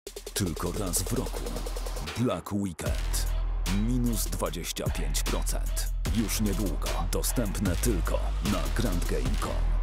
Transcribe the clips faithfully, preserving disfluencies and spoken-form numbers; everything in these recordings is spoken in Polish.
Tylko raz w roku. Black Weekend. Minus dwadzieścia pięć procent. Już niedługo. Dostępne tylko na grand game kropka com.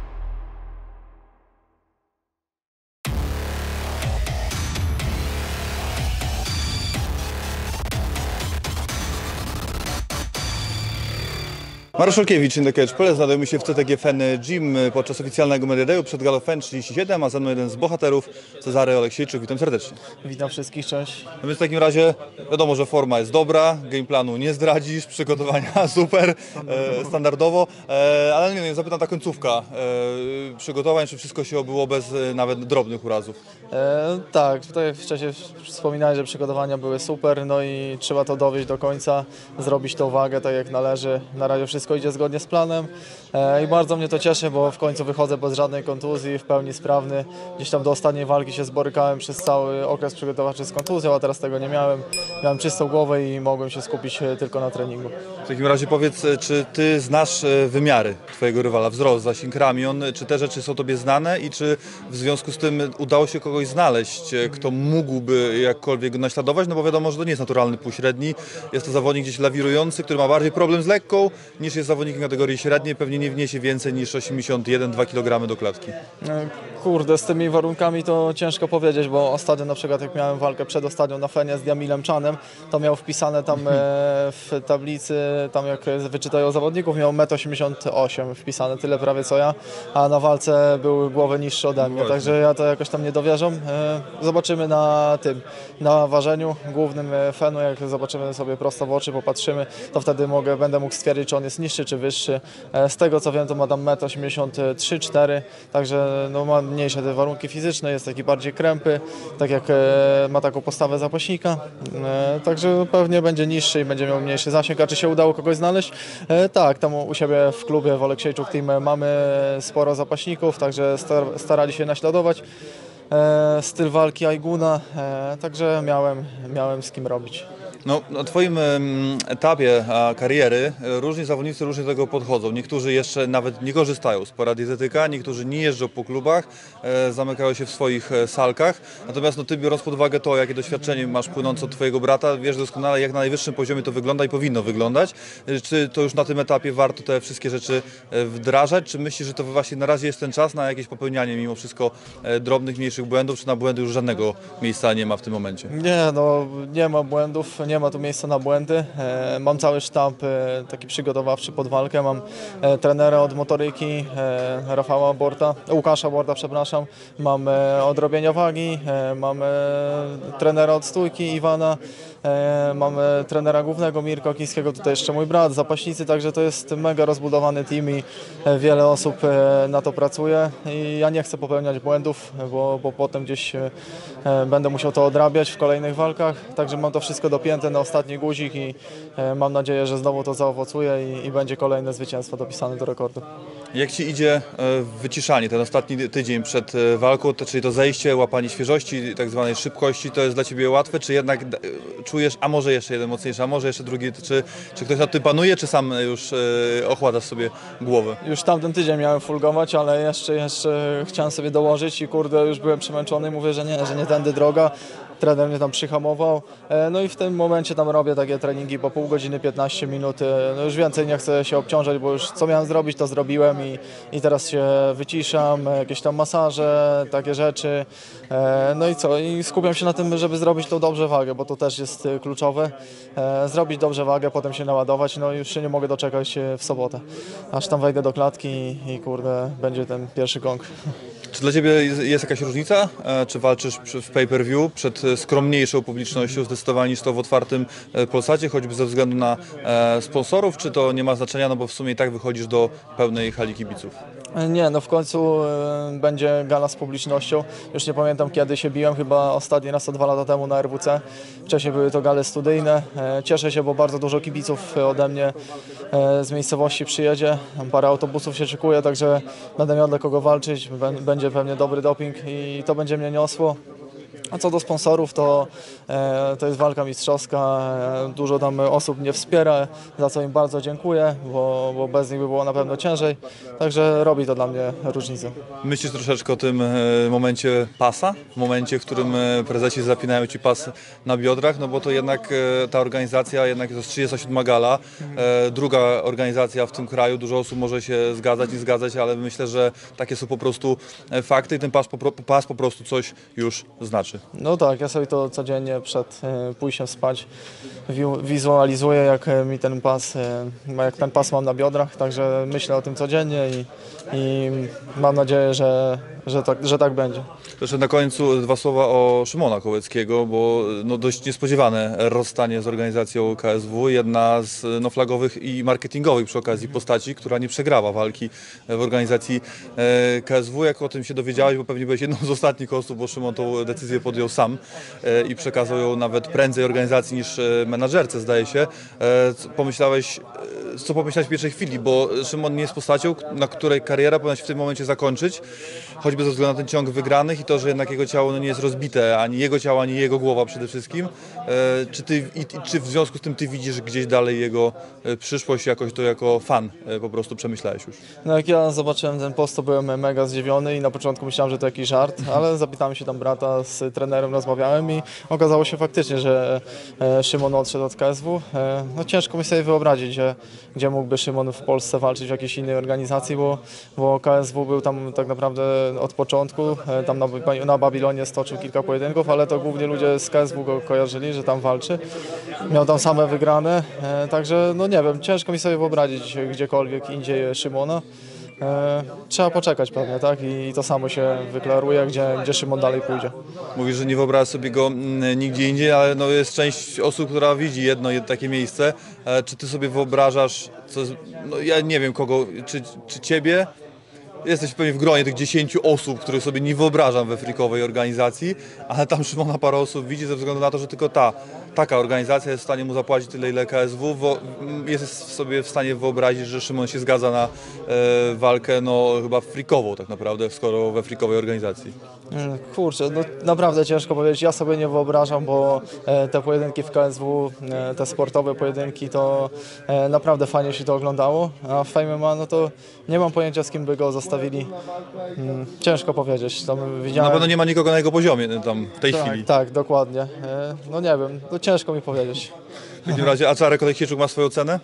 Mariusz Olkiewicz, Indy Cage punkt p l, znajdujemy się w C T G Fen Gym podczas oficjalnego Media Dayu przed Galą Fen trzydzieści siedem, a ze mną jeden z bohaterów, Cezary Oleksiejczuk. Witam serdecznie. Witam wszystkich, cześć. No więc w takim razie wiadomo, że forma jest dobra, gameplanu nie zdradzisz, przygotowania super, e, standardowo, e, ale nie, nie, zapytam ta końcówka e, przygotowań, czy wszystko się obyło bez e, nawet drobnych urazów? E, tak, tak jak wcześniej wspominałem, że przygotowania były super, no i trzeba to dowieść do końca, zrobić tą wagę tak jak należy. Na razie wszystko idzie zgodnie z planem e, i bardzo mnie to cieszy, bo w końcu wychodzę bez żadnej kontuzji, w pełni sprawny. Gdzieś tam do ostatniej walki się zborykałem przez cały okres przygotowawczy z kontuzją, a teraz tego nie miałem. Miałem czystą głowę i mogłem się skupić tylko na treningu. W takim razie powiedz, czy ty znasz wymiary twojego rywala, wzrost, zasięg ramion, czy te rzeczy są tobie znane i czy w związku z tym udało się kogoś znaleźć, kto mógłby jakkolwiek go naśladować? No bo wiadomo, że to nie jest naturalny półśredni, jest to zawodnik gdzieś lawirujący, który ma bardziej problem z lekką niż jest zawodnikiem kategorii średniej, pewnie nie wniesie więcej niż osiemdziesiąt jeden przecinek dwa kilogramy do klatki. Kurde, z tymi warunkami to ciężko powiedzieć, bo ostatnio na przykład jak miałem walkę przedostatnią na Fenie z Diamilem Czanem, to miał wpisane tam w tablicy, tam jak wyczytają zawodników, miał metr osiemdziesiąt osiem wpisane, tyle prawie co ja, a na walce były głowy niższe ode mnie, także ja to jakoś tam nie dowierzam. Zobaczymy na tym, na ważeniu głównym Fenu, jak zobaczymy sobie prosto w oczy, popatrzymy, to wtedy mogę, będę mógł stwierdzić, czy on jest niższy czy wyższy. Z tego co wiem, to ma tam metr osiemdziesiąt trzy cztery, także no, ma mniejsze te warunki fizyczne, jest taki bardziej krępy, tak jak e, ma taką postawę zapaśnika, e, także pewnie będzie niższy i będzie miał mniejszy zasięg. A czy się udało kogoś znaleźć? E, tak, tam u siebie w klubie w Oleksiejczuk Team mamy sporo zapaśników, także star starali się naśladować e, styl walki Aiguna, e, także miałem, miałem z kim robić. No, na twoim etapie kariery różni zawodnicy różnie do tego podchodzą. Niektórzy jeszcze nawet nie korzystają z pora dietetyka, niektórzy nie jeżdżą po klubach, e, zamykają się w swoich salkach. Natomiast no, ty, biorąc pod uwagę to, jakie doświadczenie masz płynące od twojego brata, wiesz doskonale, jak na najwyższym poziomie to wygląda i powinno wyglądać. Czy to już na tym etapie warto te wszystkie rzeczy wdrażać? Czy myślisz, że to właśnie na razie jest ten czas na jakieś popełnianie mimo wszystko drobnych, mniejszych błędów, czy na błędy już żadnego miejsca nie ma w tym momencie? Nie, no nie ma błędów, nie ma tu miejsca na błędy. E, mam cały sztab e, taki przygotowawczy pod walkę. Mam e, trenera od motoryki, e, Rafała Borta, Łukasza Borta, przepraszam. Mam e, od robienia wagi, e, mam e, trenera od stójki Iwana, e, mam e, trenera głównego Mirka Okińskiego, tutaj jeszcze mój brat, zapaśnicy, także to jest mega rozbudowany team i e, wiele osób e, na to pracuje i ja nie chcę popełniać błędów, bo, bo potem gdzieś e, będę musiał to odrabiać w kolejnych walkach, także mam to wszystko dopięte na ostatni guzik i e, mam nadzieję, że znowu to zaowocuje i, i będzie kolejne zwycięstwo dopisane do rekordu. Jak ci idzie e, wyciszanie, ten ostatni tydzień przed e, walką, to, czyli to zejście, łapanie świeżości, tak zwanej szybkości, to jest dla ciebie łatwe, czy jednak e, czujesz, a może jeszcze jeden mocniejszy, a może jeszcze drugi, czy, czy ktoś nad tym panuje, czy sam już e, ochładasz sobie głowę? Już tamten tydzień miałem fulgować, ale jeszcze, jeszcze chciałem sobie dołożyć i kurde, już byłem przemęczony, mówię, że nie, że nie tędy droga. Trener mnie tam przyhamował, no i w tym momencie tam robię takie treningi po pół godziny, piętnaście minut, no już więcej nie chcę się obciążać, bo już co miałem zrobić, to zrobiłem i, i teraz się wyciszam, jakieś tam masaże, takie rzeczy, no i co, i skupiam się na tym, żeby zrobić tą dobrze wagę, bo to też jest kluczowe, zrobić dobrze wagę, potem się naładować, no i już się nie mogę doczekać w sobotę, aż tam wejdę do klatki i, i kurde, będzie ten pierwszy gong. Czy dla ciebie jest jakaś różnica, czy walczysz w pay-per-view przed skromniejszą publicznością zdecydowanie niż to w otwartym Polsacie, choćby ze względu na sponsorów, czy to nie ma znaczenia, no bo w sumie i tak wychodzisz do pełnej hali kibiców? Nie, no w końcu y, będzie gala z publicznością. Już nie pamiętam kiedy się biłem, chyba ostatni raz to dwa lata temu na R W C. Wcześniej były to gale studyjne. E, cieszę się, bo bardzo dużo kibiców ode mnie e, z miejscowości przyjedzie. Parę autobusów się szykuje, także będę miał dla kogo walczyć. Będzie pewnie dobry doping i to będzie mnie niosło. A co do sponsorów, to, e, to jest walka mistrzowska, e, dużo tam osób mnie wspiera, za co im bardzo dziękuję, bo, bo bez nich by było na pewno ciężej, także robi to dla mnie różnicę. Myślisz troszeczkę o tym e, momencie pasa, momencie, w którym e, prezesi zapinają Ci pas na biodrach, no bo to jednak e, ta organizacja, jednak to jest trzydziesta siódma gala, e, druga organizacja w tym kraju, dużo osób może się zgadzać, nie zgadzać, ale myślę, że takie są po prostu e, fakty i ten pas po, pro- pas po prostu coś już znaczy. No tak, ja sobie to codziennie przed e, pójściem spać wi- wizualizuję, jak e, mi ten pas, e, jak ten pas mam na biodrach, także myślę o tym codziennie i, i mam nadzieję, że, że, tak, że tak będzie. Jeszcze na końcu dwa słowa o Szymona Kołeckiego, bo no dość niespodziewane rozstanie z organizacją K S W, jedna z no, flagowych i marketingowych przy okazji postaci, która nie przegrała walki w organizacji e, K S W. Jak o tym się dowiedziałeś, bo pewnie byłeś jedną z ostatnich osób, bo Szymon tą decyzję podjął sam e, i przekazał ją nawet prędzej organizacji niż e, menadżerce, zdaje się. E, co pomyślałeś, e, co pomyślałeś w pierwszej chwili, bo Szymon nie jest postacią, na której kariera powinna się w tym momencie zakończyć, choćby ze względu na ten ciąg wygranych i to, że jednak jego ciało no, nie jest rozbite, ani jego ciało, ani jego głowa przede wszystkim. E, czy, ty, i, czy w związku z tym ty widzisz gdzieś dalej jego e, przyszłość, jakoś to jako fan e, po prostu przemyślałeś już? No jak ja zobaczyłem ten post, to byłem mega zdziwiony i na początku myślałem, że to jakiś żart, ale zapytałem się tam brata, z trenerem rozmawiałem i okazało się faktycznie, że e, Szymon odszedł od K S W. E, no ciężko mi sobie wyobrazić, że, gdzie mógłby Szymon w Polsce walczyć w jakiejś innej organizacji, bo, bo K S W był tam tak naprawdę od początku, e, tam na, na Babilonie stoczył kilka pojedynków, ale to głównie ludzie z K S W go kojarzyli, że tam walczy. Miał tam same wygrane, e, także no nie wiem, ciężko mi sobie wyobrazić gdziekolwiek indziej Szymona. E, trzeba poczekać pewnie, tak? I to samo się wyklaruje, gdzie, gdzie Szymon dalej pójdzie. Mówisz, że nie wyobrażasz sobie go mm, nigdzie indziej, ale no jest część osób, która widzi jedno, jedno takie miejsce. E, czy ty sobie wyobrażasz, co, no ja nie wiem kogo, czy, czy ciebie? Jesteś pewnie w gronie tych dziesięciu osób, których sobie nie wyobrażam we frikowej organizacji, ale tam Szymona parę osób widzi ze względu na to, że tylko ta, taka organizacja jest w stanie mu zapłacić tyle, ile K S W. Wo, jest sobie w stanie wyobrazić, że Szymon się zgadza na e, walkę no chyba frikową tak naprawdę, skoro we frikowej organizacji. Mm, Kurczę, no naprawdę ciężko powiedzieć. Ja sobie nie wyobrażam, bo e, te pojedynki w K S W, e, te sportowe pojedynki, to e, naprawdę fajnie się to oglądało, a w Fame M M A no to nie mam pojęcia, z kim by go zostawili. Mm, ciężko powiedzieć. Tam widziałem... Na pewno nie ma nikogo na jego poziomie tam w tej tak, chwili. Tak, dokładnie. E, no nie wiem, to ciężko mi powiedzieć. W takim razie, a czy Arek Oleksiejczuk ma swoją cenę?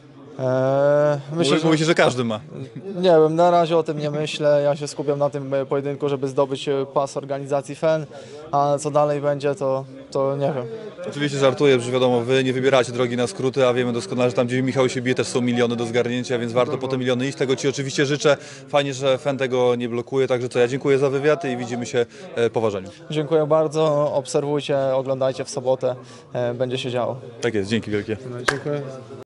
E, myślę, Mówi się, że każdy ma. Nie wiem, na razie o tym nie myślę. Ja się skupiam na tym e, pojedynku, żeby zdobyć e, pas organizacji F E N, a co dalej będzie, to, to nie wiem. Oczywiście żartuję, że wiadomo, wy nie wybieracie drogi na skróty, a wiemy doskonale, że tam gdzie Michał się bije też są miliony do zgarnięcia, więc warto po te miliony iść. Tego ci oczywiście życzę. Fajnie, że F E N tego nie blokuje, także co, ja dziękuję za wywiad i widzimy się e, po ważeniu. Dziękuję bardzo, obserwujcie, oglądajcie w sobotę, e, będzie się działo. Tak jest, dzięki wielkie. Dziękuję.